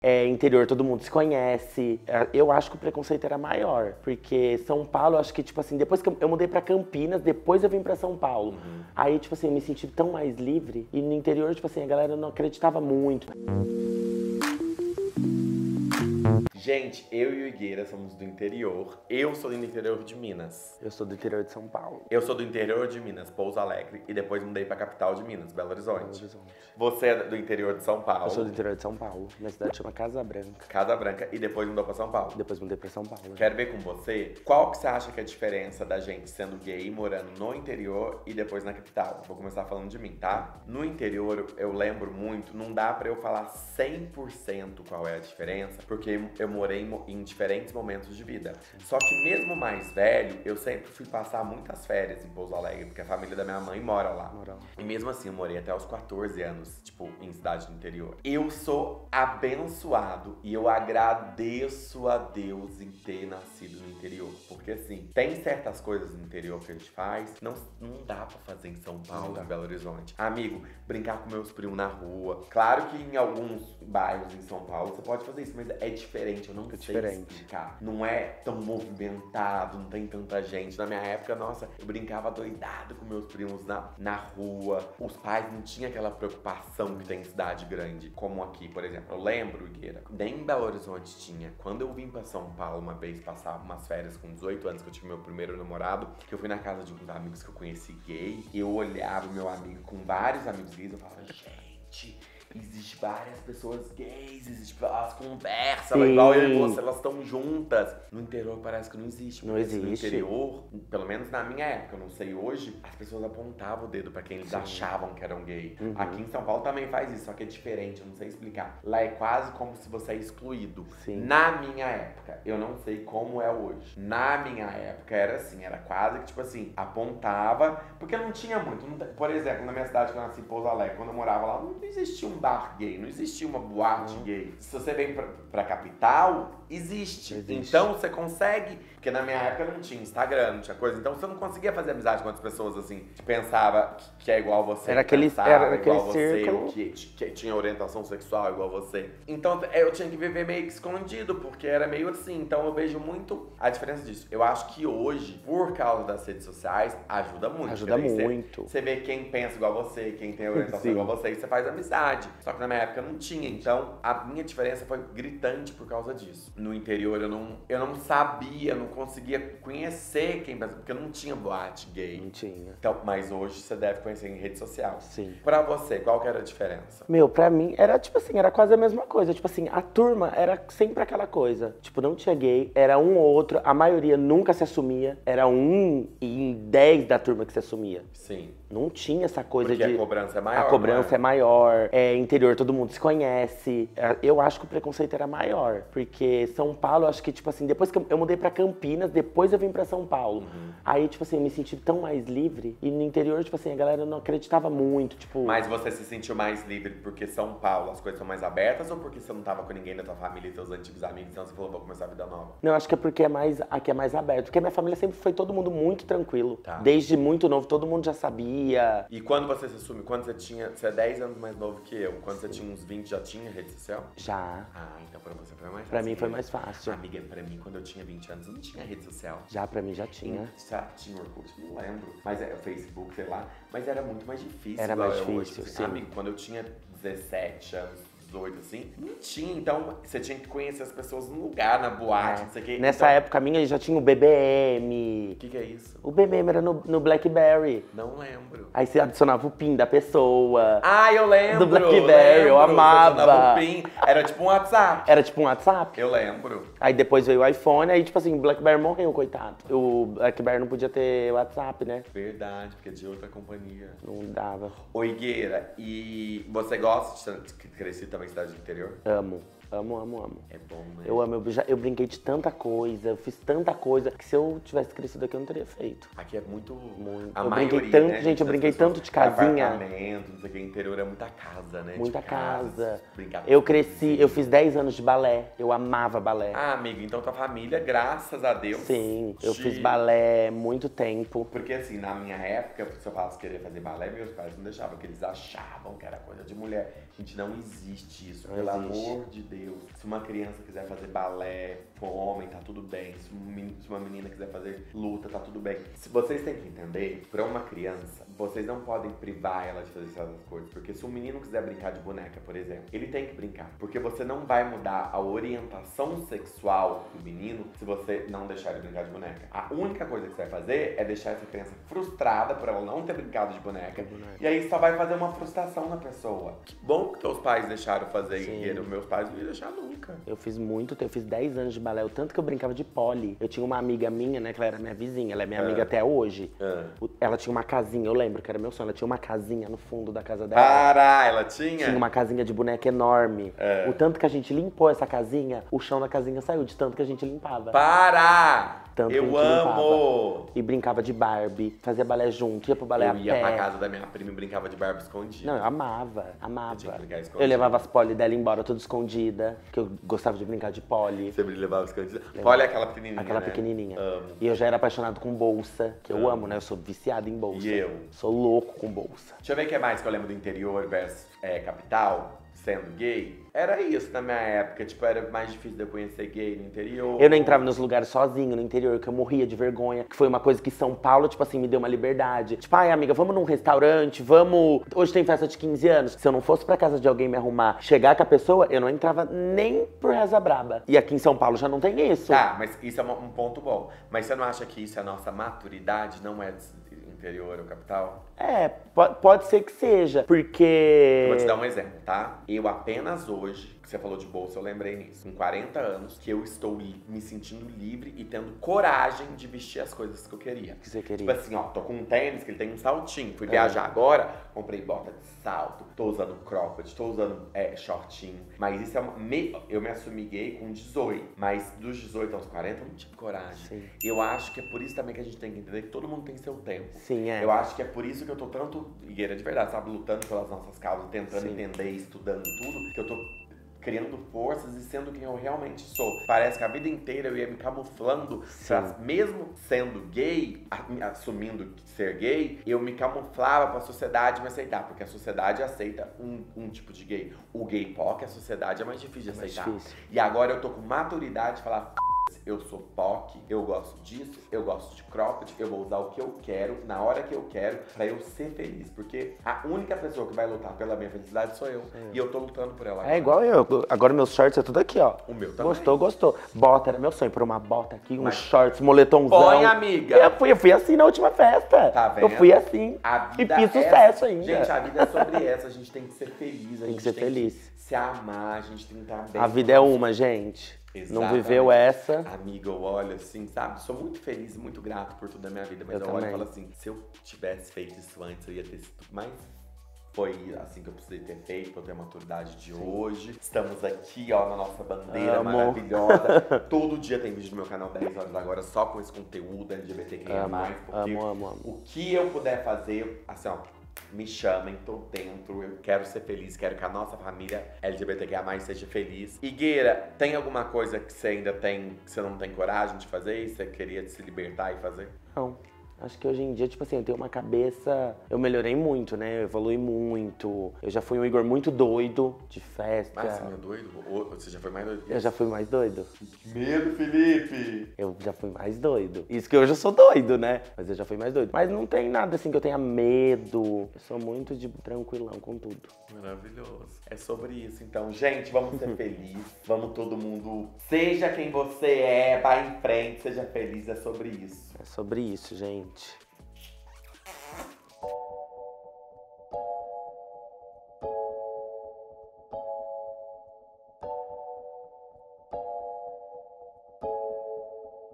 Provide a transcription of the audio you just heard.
interior todo mundo se conhece. Eu acho que o preconceito era maior, porque São Paulo, eu acho que, tipo assim, depois que eu mudei pra Campinas, depois eu vim pra São Paulo. Aí, tipo assim, eu me senti tão mais livre. E no interior, tipo assim, a galera não acreditava muito. Gente, eu e o Higueira somos do interior. Eu sou do interior de Minas. Eu sou do interior de São Paulo. Eu sou do interior de Minas, Pouso Alegre. E depois mudei pra capital de Minas, Belo Horizonte. Belo Horizonte. Você é do interior de São Paulo. Eu sou do interior de São Paulo. Minha cidade chama Casa Branca. Casa Branca. E depois mudou pra São Paulo. Depois mudei pra São Paulo. Quero ver com você, qual que você acha que é a diferença da gente sendo gay, morando no interior e depois na capital? Vou começar falando de mim, tá? No interior, eu lembro muito, não dá pra eu falar 100% qual é a diferença, porque eu morei em diferentes momentos de vida. Só que mesmo mais velho, eu sempre fui passar muitas férias em Pouso Alegre, porque a família da minha mãe mora lá. E mesmo assim, eu morei até os 14 anos, tipo, em cidade do interior. Eu sou abençoado e eu agradeço a Deus em ter nascido no interior. Porque assim, tem certas coisas no interior que a gente faz, não dá pra fazer em São Paulo, em Belo Horizonte. Amigo, brincar com meus primos na rua. Claro que em alguns bairros em São Paulo você pode fazer isso, mas é diferente, eu não sei explicar. Não é tão movimentado, não tem tanta gente. Na minha época, nossa, eu brincava doidado com meus primos na rua. Os pais não tinham aquela preocupação que tem em cidade grande, como aqui, por exemplo. Eu lembro, Higueira, nem em Belo Horizonte tinha. Quando eu vim pra São Paulo uma vez passar umas férias com 18 anos, que eu tive meu primeiro namorado, que eu fui na casa de uns amigos que eu conheci gay, eu olhava o meu amigo com vários amigos gays, eu falava, gente, existe várias pessoas gays, existe, elas conversam, igual eu e você, elas estão juntas. No interior parece que não existe. Não existe. No interior, pelo menos na minha época, eu não sei hoje, as pessoas apontavam o dedo pra quem eles achavam que eram gay. Aqui em São Paulo também faz isso, só que é diferente, eu não sei explicar. Lá é quase como se você é excluído. Na minha época, eu não sei como é hoje. Na minha época era assim, era quase que tipo assim, apontava, porque não tinha muito. Por exemplo, na minha cidade que eu nasci em Pouso Alegre, quando eu morava lá, não existia um bar gay, não existia uma boate gay. Se você vem pra capital, existe. Então você consegue, porque na minha época não tinha Instagram, não tinha coisa, então você não conseguia fazer amizade com outras pessoas assim, que pensava que é igual você, era aquele círculo, que tinha orientação sexual igual você. Então eu tinha que viver meio que escondido, porque era meio assim. Então eu vejo muito a diferença disso. Eu acho que hoje, por causa das redes sociais, ajuda muito. Ajuda muito. Você vê quem pensa igual você, quem tem orientação igual você, e você faz amizade. Só que na minha época não tinha, então a minha diferença foi gritante por causa disso. No interior eu não sabia, não conseguia conhecer quem pensa, porque eu não tinha boate gay. Não tinha. Então, mas hoje você deve conhecer em rede social. Sim. Pra você, qual que era a diferença? Meu, pra mim, era tipo assim, era quase a mesma coisa. Tipo assim, a turma era sempre aquela coisa. Tipo, não tinha gay, era um ou outro, a maioria nunca se assumia. Era 1 em 10 da turma que se assumia. Sim. Não tinha essa coisa porque de... a cobrança é maior. A cobrança é maior, interior todo mundo se conhece. Eu acho que o preconceito era maior, porque São Paulo, eu acho que, tipo assim, depois que eu mudei pra Campinas, depois eu vim pra São Paulo. Aí, tipo assim, eu me senti tão mais livre. E no interior, tipo assim, a galera não acreditava muito, tipo... Mas você se sentiu mais livre porque São Paulo as coisas são mais abertas ou porque você não tava com ninguém da tua família e teus antigos amigos, então você falou, vou começar a vida nova? Não, acho que é porque aqui é mais aberto. Porque a minha família sempre foi todo mundo muito tranquilo. Tá. Desde muito novo, todo mundo já sabia. E quando você se assume, quando você é 10 anos mais novo que eu, quando você tinha uns 20, já tinha rede social? Já. Ah, então pra você foi mais fácil. Pra mim foi mais fácil. Amiga, pra mim, quando eu tinha 20 anos, não tinha rede social. Já, pra mim já tinha. Já tinha Orkut, não lembro. Mas é Facebook, sei lá. Mas era muito mais difícil. Era mais hoje. difícil, sim. Amigo, quando eu tinha 17 anos, 18, assim, não tinha. Então, você tinha que conhecer as pessoas no lugar, na boate, não sei o que. Nessa época minha já tinha o BBM. O que é isso? O BBM era no BlackBerry. Não lembro. Aí você adicionava o PIN da pessoa. Ah, eu lembro! Do BlackBerry, eu amava. Você adicionava o PIN. Era tipo um WhatsApp. Era tipo um WhatsApp. Eu lembro. Aí depois veio o iPhone, aí tipo assim, o BlackBerry morreu, coitado. O BlackBerry não podia ter WhatsApp, né? Verdade, porque é de outra companhia. Não dava. Ô, Higueira, e você gosta de crescer também em cidade do interior? Amo. Amo, amo, amo. É bom, né? Eu amo, eu brinquei de tanta coisa, eu fiz tanta coisa, que se eu tivesse crescido aqui eu não teria feito. Aqui é muito... Muito. A Eu maioria, brinquei tanto, né, gente, eu brinquei das pessoas, tanto de casinha. Apartamento, não sei o que, interior é muita casa, né? Muita de casas, casa. brincar com Eu os cresci, vizinhos. eu fiz 10 anos de balé, eu amava balé. Ah, amigo, então tua família, graças a Deus... Sim, eu fiz balé muito tempo. Porque assim, na minha época, se eu falasse que queria fazer balé, meus pais não deixavam, porque eles achavam que era coisa de mulher. Gente, não existe isso, pelo amor de Deus. Deus. Se uma criança quiser fazer balé com homem, tá tudo bem. Se uma menina quiser fazer luta, tá tudo bem. Se vocês têm que entender, pra uma criança, vocês não podem privar ela de fazer essas coisas. Porque se um menino quiser brincar de boneca, por exemplo, ele tem que brincar. Porque você não vai mudar a orientação sexual do menino se você não deixar ele brincar de boneca. A única coisa que você vai fazer é deixar essa criança frustrada por ela não ter brincado de boneca. E aí só vai fazer uma frustração na pessoa. Que bom que teus pais deixaram fazer guerreiro. Meus pais não iam deixar nunca. Eu fiz 10 anos de balé, o tanto que eu brincava de pole. Eu tinha uma amiga minha, né, que ela era minha vizinha, ela é minha amiga até hoje. Ela tinha uma casinha, eu lembro que era meu sonho, ela tinha uma casinha no fundo da casa dela. Ela tinha? Tinha uma casinha de boneca enorme. O tanto que a gente limpou essa casinha, o chão da casinha saiu de tanto que a gente limpava. Tanto eu amo! E brincava de Barbie, fazia balé junto, ia pro balé a pé. Eu ia pra casa da minha prima e brincava de Barbie escondida. Não, eu amava. Eu tinha que brincar escondida. Eu levava as poli dela embora tudo escondida, que eu gostava de brincar de poli. Você me levava escondida? Poli é aquela pequenininha, Aquela né? pequenininha. Amo. E eu já era apaixonado com bolsa, que eu amo, né? Eu sou viciado em bolsa. E eu? Sou louco com bolsa. Deixa eu ver o que mais que eu lembro do interior versus capital, sendo gay. Era isso na minha época, tipo, era mais difícil de eu conhecer gay no interior. Eu não entrava nos lugares sozinho no interior, que eu morria de vergonha. Que foi uma coisa que São Paulo, tipo assim, me deu uma liberdade. Tipo, ai amiga, vamos num restaurante, vamos... Hoje tem festa de 15 anos. Se eu não fosse pra casa de alguém me arrumar, chegar com a pessoa, eu não entrava nem por Reza Braba. E aqui em São Paulo já não tem isso. Tá, mas isso é um ponto bom. Mas você não acha que isso é a nossa maturidade, não é interior ou capital? É, pode ser que seja, porque... Eu vou te dar um exemplo, tá? Eu apenas hoje, que você falou de bolsa, eu lembrei nisso. Com 40 anos, que eu estou me sentindo livre e tendo coragem de vestir as coisas que eu queria. Que você queria. Tipo assim, ó, tô com um tênis que ele tem um saltinho. Fui viajar agora, comprei bota de salto, tô usando cropped, tô usando shortinho. Mas isso eu me assumi gay com 18. Mas dos 18 aos 40 eu não tive coragem. Sim. Eu acho que é por isso também que a gente tem que entender que todo mundo tem seu tempo. Sim, é. Eu acho que é por isso que eu tô tanto, Higueira, de verdade, sabe, lutando pelas nossas causas, tentando entender, estudando tudo, que eu tô criando forças e sendo quem eu realmente sou. Parece que a vida inteira eu ia me camuflando, pra, mesmo sendo gay, assumindo ser gay, eu me camuflava pra sociedade me aceitar, porque a sociedade aceita um tipo de gay. O gay POC, a sociedade é mais difícil de aceitar. E agora eu tô com maturidade de falar, eu sou POC, eu gosto disso, eu gosto de cropped, eu vou usar o que eu quero, na hora que eu quero, pra eu ser feliz. Porque a única pessoa que vai lutar pela minha felicidade sou eu. E eu tô lutando por ela agora. É igual eu. Agora meus shorts é tudo aqui, ó. O meu também. Gostou. Bota, era meu sonho. Por uma bota aqui, uns shorts, moletomzão. Põe, amiga! Eu fui assim na última festa. Tá vendo? Eu fui assim. E fiz sucesso ainda. Gente, a vida é sobre essa. A gente tem que ser feliz. Tem que ser feliz. Se amar, a gente tem que estar bem. A vida é uma, gente. Exatamente. Não viveu essa. Amiga, eu olho assim, sabe? Sou muito feliz e muito grato por tudo da minha vida. Mas eu olho e falo assim, se eu tivesse feito isso antes, eu ia ter sido mais... Foi assim que eu precisei ter feito pra eu ter a maturidade de hoje. Estamos aqui, ó, na nossa bandeira maravilhosa. Todo dia tem vídeo no meu canal 10 horas agora, só com esse conteúdo LGBTQIA+. Amo. O que eu puder fazer, assim, ó, me chamem, tô dentro, eu quero ser feliz, quero que a nossa família LGBTQIA+, seja feliz. Higueira, tem alguma coisa que você ainda tem, que você não tem coragem de fazer e você queria se libertar e fazer? Não. Acho que hoje em dia, tipo assim, eu tenho uma cabeça... Eu melhorei muito, né? Eu evolui muito. Eu já fui um Igor muito doido de festa. Ah, você é doido? Ou você já foi mais doido? Eu já fui mais doido. Que medo, Felipe! Eu já fui mais doido. Isso que hoje eu sou doido, né? Mas eu já fui mais doido. Mas não tem nada assim que eu tenha medo. Eu sou muito de tranquilão com tudo. Maravilhoso. É sobre isso, então. Gente, vamos ser felizes. Vamos todo mundo... Seja quem você é, vá em frente, seja feliz. É sobre isso. É sobre isso, gente.